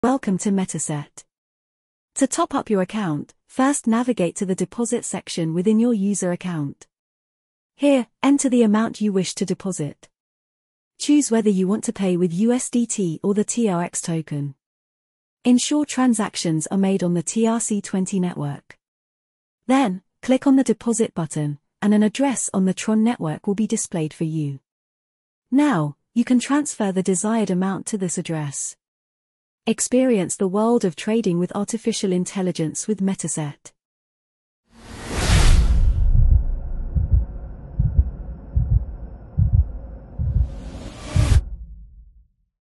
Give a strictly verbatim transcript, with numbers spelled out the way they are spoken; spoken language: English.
Welcome to Metaset. To top up your account, first navigate to the deposit section within your user account. Here, enter the amount you wish to deposit. Choose whether you want to pay with U S D T or the T R X token. Ensure transactions are made on the T R C twenty network. Then, click on the deposit button, and an address on the Tron network will be displayed for you. Now, you can transfer the desired amount to this address. Experience the world of trading with artificial intelligence with Metaset.